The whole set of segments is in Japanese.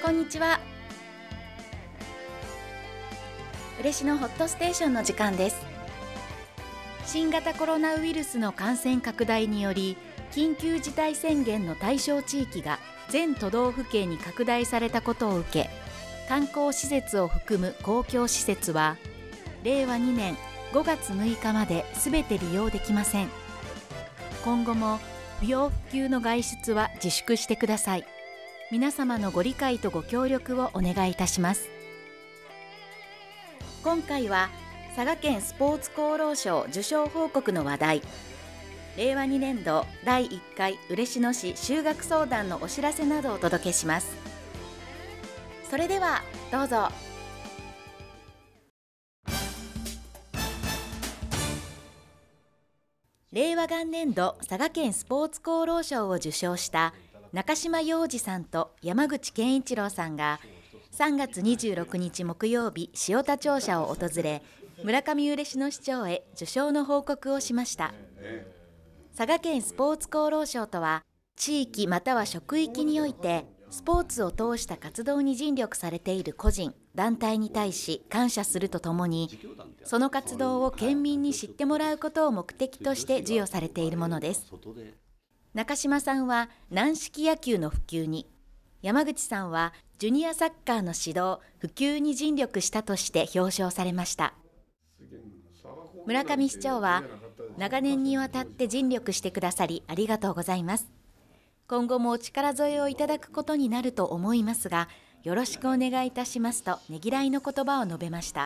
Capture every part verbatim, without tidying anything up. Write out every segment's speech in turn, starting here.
こんにちは。嬉野ホットステーションの時間です。新型コロナウイルスの感染拡大により、緊急事態宣言の対象地域が全都道府県に拡大されたことを受け、観光施設を含む公共施設はれいわにねんごがつむいかまで全て利用できません。今後も不要不急の外出は自粛してください。皆様のご理解とご協力をお願いいたします。今回は佐賀県スポーツ功労賞受賞報告の話題、れいわにねんどだいいっかい嬉野市修学相談のお知らせなどをお届けします。それではどうぞ。れいわ元年度佐賀県スポーツ功労賞を受賞した中島洋二さんと山口健一郎さんがさんがつにじゅうろくにち木曜日、塩田庁舎を訪れ、村上嬉野市長へ受賞の報告をしました。佐賀県スポーツ功労賞とは、地域または職域においてスポーツを通した活動に尽力されている個人、団体に対し感謝するとともに、その活動を県民に知ってもらうことを目的として授与されているものです。中島さんは軟式野球の普及に、山口さんはジュニアサッカーの指導・普及に尽力したとして表彰されました。村上市長は、長年にわたって尽力してくださりありがとうございます。今後もお力添えをいただくことになると思いますが、よろしくお願いいたしますとねぎらいの言葉を述べました。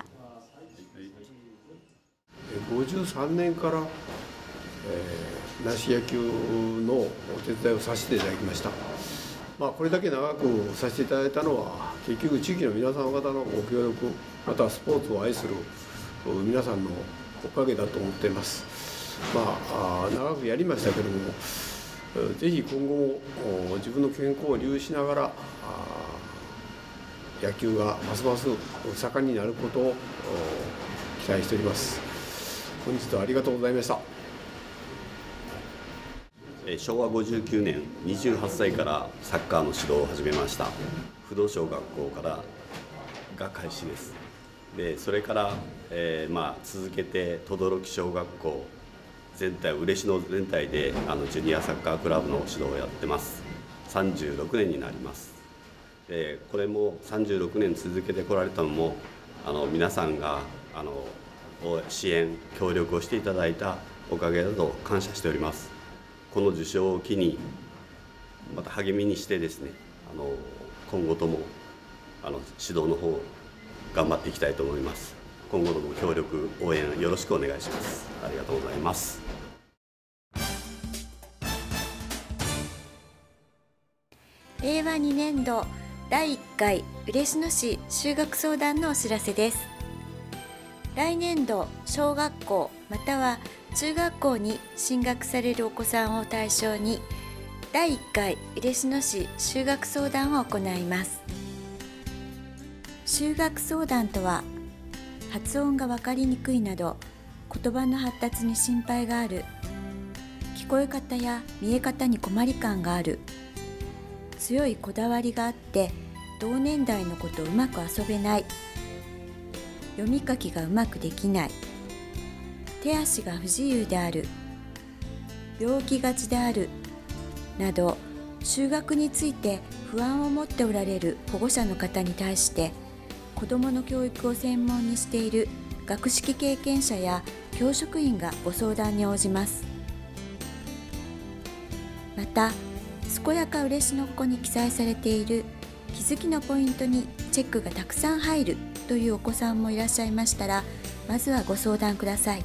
ごじゅうさんねんから、えー軟式野球のお手伝いをさせていただきました。まあ、これだけ長くさせていただいたのは、結局地域の皆さん方のご協力、またスポーツを愛する皆さんのおかげだと思っています。まあ、長くやりましたけれども、ぜひ今後も自分の健康を利用しながら野球がますます盛んになることを期待しております。本日はありがとうございました。 しょうわごじゅうきゅうねん、にじゅうはっさいからサッカーの指導を始めました。不動小学校からが開始です。でそれから、えーまあ、続けて等々力小学校全体、嬉野全体であのジュニアサッカークラブの指導をやってます。さんじゅうろくねんになります。でこれもさんじゅうろくねん続けてこられたのも、あの皆さんがあの支援協力をしていただいたおかげだと感謝しております。この受賞を機にまた励みにしてですね、あの今後ともあの指導の方頑張っていきたいと思います。今後とも協力応援よろしくお願いします。ありがとうございます。 れいわにねんどだいいっかい嬉野市修学相談のお知らせです。来年度小学校または中学校に進学されるお子さんを対象にだいいっかい嬉野市修学相談を行います。修学相談とは、発音が分かりにくいなど言葉の発達に心配がある、聞こえ方や見え方に困り感がある、強いこだわりがあって同年代の子とうまく遊べない、読み書きがうまくできない、手足が不自由である、病気がちであるなど、就学について不安を持っておられる保護者の方に対して、子どもの教育を専門にしている学識経験者や教職員がご相談に応じます。また、健やか嬉野っ子に記載されている気づきのポイントにチェックがたくさん入るというお子さんもいらっしゃいましたら、まずはご相談ください。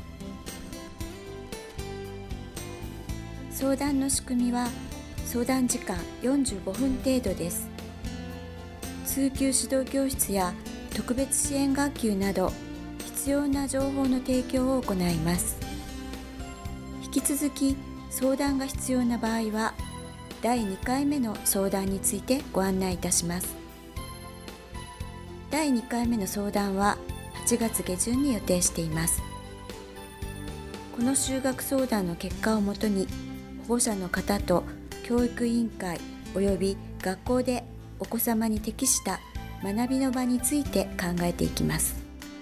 相談の仕組みは、相談時間よんじゅうごふん程度です。通級指導教室や特別支援学級など必要な情報の提供を行います。引き続き相談が必要な場合はだいにかいめの相談についてご案内いたします。だいにかいめの相談ははちがつげじゅんに予定しています。この就学相談の結果をもとに保護者の方と教育委員会および学校でお子様に適した学びの場について考えていきます。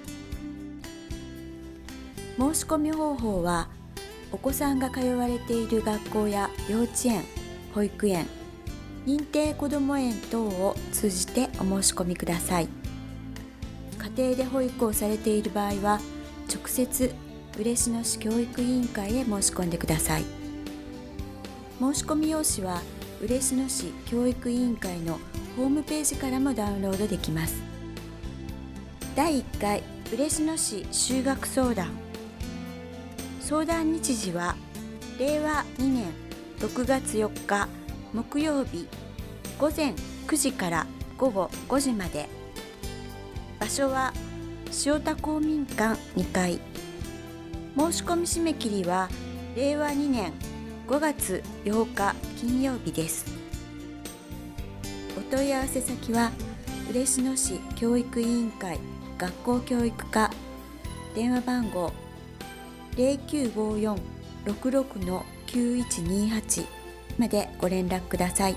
申し込み方法は、お子さんが通われている学校や幼稚園、保育園、認定こども園等を通じてお申し込みください。家庭で保育をされている場合は、直接嬉野市教育委員会へ申し込んでください。申し込み用紙は嬉野市教育委員会のホームページからもダウンロードできます。だいいっかい嬉野市就学相談。相談日時はれいわにねんろくがつよっか木曜日ごぜんくじからごごごじまで。場所は塩田公民館にかい。申し込み締め切りはれいわにねんごがつようか金曜日です。お問い合わせ先は嬉野市教育委員会学校教育課、電話番号 ゼロきゅうごよん ろくろく きゅういちにはち までご連絡ください。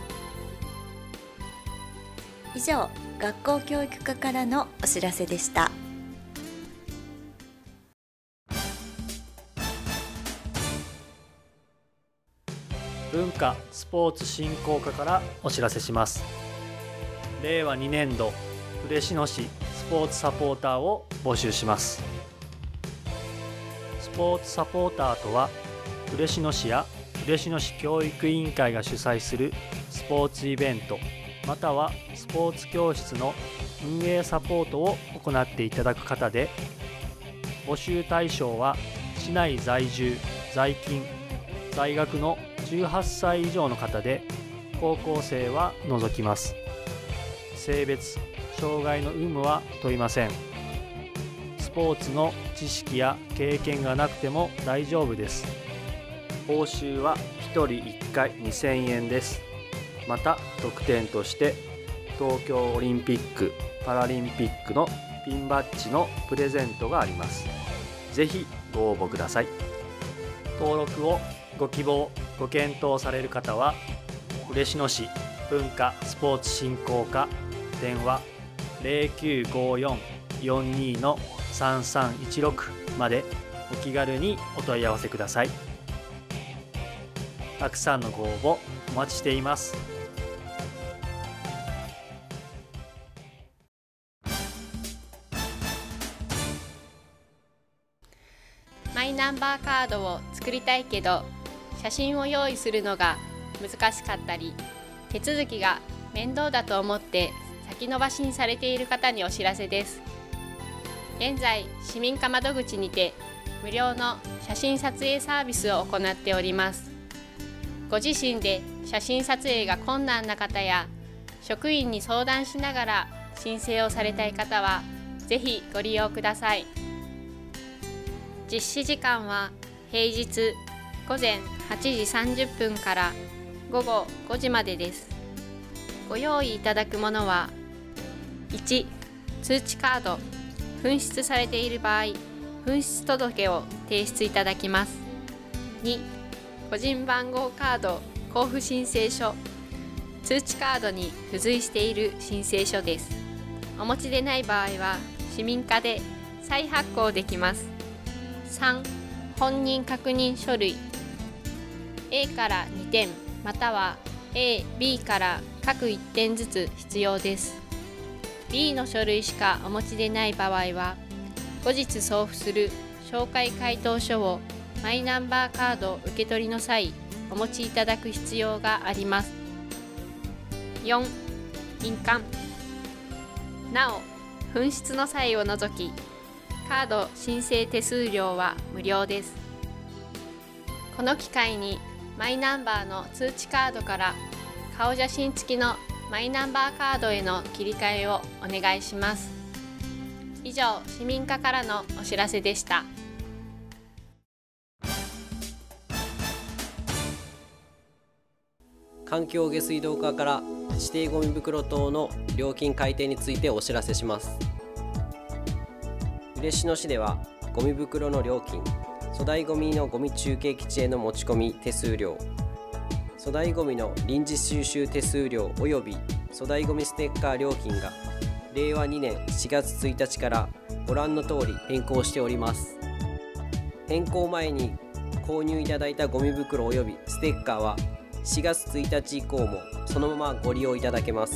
以上、学校教育課からのお知らせでした。 文化スポーツ振興課からお知らせします。れいわにねんど嬉野市スポーツサポーターを募集します。スポーツサポーターとは、嬉野市や嬉野市教育委員会が主催するスポーツイベント、またはスポーツ教室の運営サポートを行っていただく方で、募集対象は市内在住、在勤、在学のじゅうはっさい以上の方で、高校生は除きます。性別、障害の有無は問いません。スポーツの知識や経験がなくても大丈夫です。報酬はひとりいっかいにせんえんです。また特典として東京オリンピック・パラリンピックのピンバッジのプレゼントがあります。ぜひご応募ください。登録をご希望ご検討される方は、嬉野市文化スポーツ振興課、電話 ゼロきゅうごよん よんに さんさんいちろく までお気軽にお問い合わせください。たくさんのご応募お待ちしています。 マイナンバーカードを作りたいけど、写真を用意するのが難しかったり、手続きが面倒だと思って先延ばしにされている方にお知らせです。現在、市民課窓口にて無料の写真撮影サービスを行っております。ご自身で写真撮影が困難な方や、職員に相談しながら申請をされたい方は、ぜひご利用ください。実施時間は平日ごぜんはちじさんじゅっぷんからごごごじまでです。ご用意いただくものは、いち、通知カード、紛失されている場合、紛失届を提出いただきます。に、個人番号カード交付申請書、通知カードに付随している申請書です。お持ちでない場合は、市民課で再発行できます。さん、本人確認書類 エー からにてん、または エー、ビー から各いってんずつ必要です。ビー の書類しかお持ちでない場合は、後日送付する照会回答書をマイナンバーカード受け取りの際、お持ちいただく必要があります。よん、印鑑。なお、紛失の際を除き、カード申請手数料は無料です。この機会にマイナンバーの通知カードから顔写真付きのマイナンバーカードへの切り替えをお願いします。以上、市民課からのお知らせでした。 環境下水道課から指定ゴミ袋等の料金改定についてお知らせします。嬉野市ではゴミ袋の料金、粗大ゴミのゴミ中継基地への持ち込み手数料、 粗大ごみの臨時収集手数料及び粗大ごみステッカー料金がれいわにねんしがつついたちからご覧の通り変更しております。変更前に購入いただいたゴミ袋及びステッカーはしがつついたち以降もそのままご利用いただけます。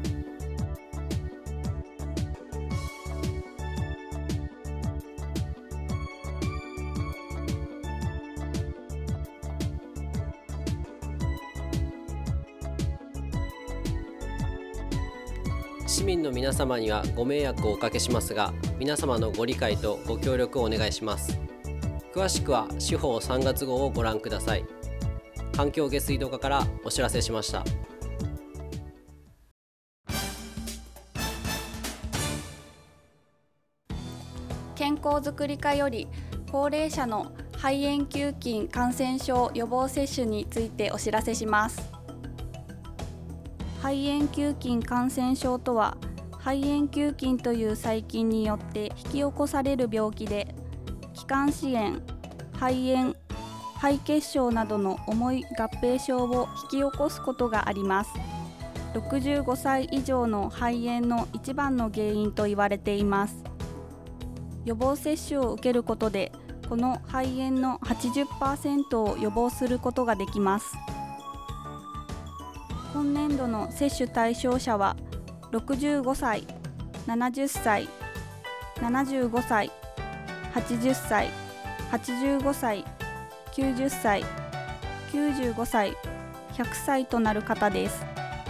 市民の皆様にはご迷惑をおかけしますが、皆様のご理解とご協力をお願いします。詳しくは司法さんがつ号をご覧ください。環境下水道課からお知らせしました。 健康づくり課より高齢者の肺炎球菌感染症予防接種についてお知らせします。肺炎球菌感染症とは、肺炎球菌という細菌によって引き起こされる病気で、気管支炎、肺炎、肺血症などの重い合併症を引き起こすことがあります。ろくじゅうごさい以上の肺炎の一番の原因と言われています。予防接種を受けることで、この肺炎の はちじゅっパーセント を予防することができます。今年度の接種対象者はろくじゅうごさい、ななじゅっさい、ななじゅうごさい、はちじゅっさい、はちじゅうごさい、きゅうじゅっさい、きゅうじゅうごさい、ひゃくさいとなる方です。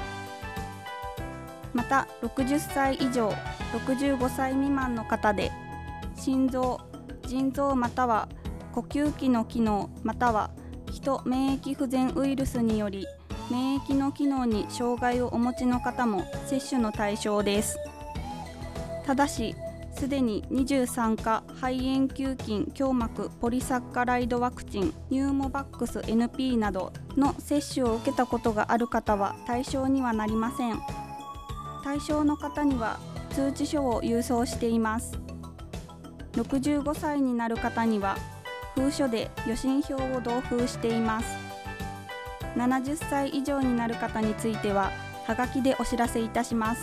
またろくじゅっさい以上、ろくじゅうごさい未満の方で、心臓、腎臓または呼吸器の機能またはヒト免疫不全ウイルスにより免疫の機能に障害をお持ちの方も接種の対象です。ただし、すでににじゅうさんか肺炎球菌胸膜ポリサッカライドワクチンニューモバックス エヌピー などの接種を受けたことがある方は対象にはなりません。対象の方には通知書を郵送しています。ろくじゅうごさいになる方には封書で予診票を同封しています。ななじゅっさい以上になる方についてははがきでお知らせいたします。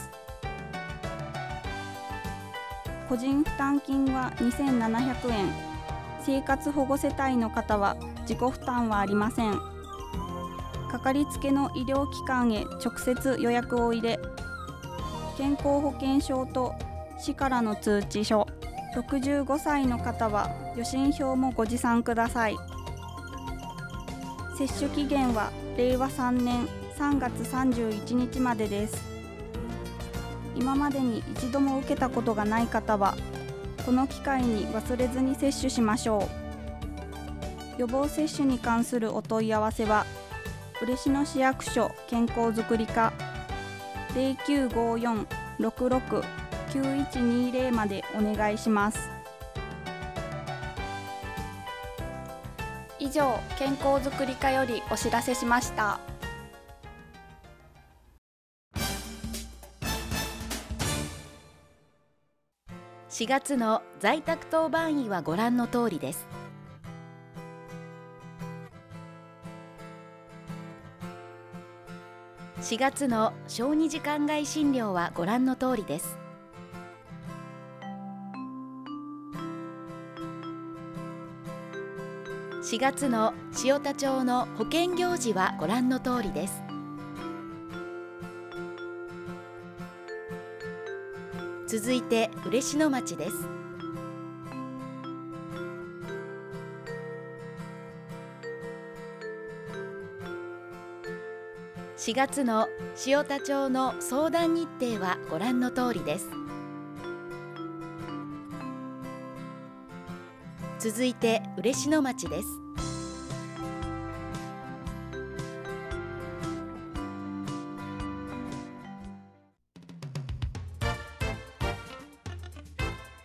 個人負担金はにせんななひゃくえん、生活保護世帯の方は自己負担はありません。かかりつけの医療機関へ直接予約を入れ、健康保険証と市からの通知書、ろくじゅうごさいの方は予診票もご持参ください。接種期限はれいわさんねんさんがつさんじゅういちにちまでです。今までに一度も受けたことがない方は、この機会に忘れずに接種しましょう。予防接種に関するお問い合わせは、嬉野市役所健康づくり課 ゼロきゅうごよん ろくろく きゅういちにゼロ までお願いします。以上、健康づくり課よりお知らせしました。 しがつの在宅当番医はご覧の通りです。しがつの小児時間外診療はご覧の通りです。しがつの塩田町の保健行事はご覧の通りです。続いて嬉野町です。しがつの塩田町の相談日程はご覧の通りです。続いて嬉野町です。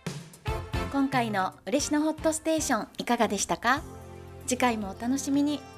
今回の嬉野ホットステーションいかがでしたか？次回もお楽しみに。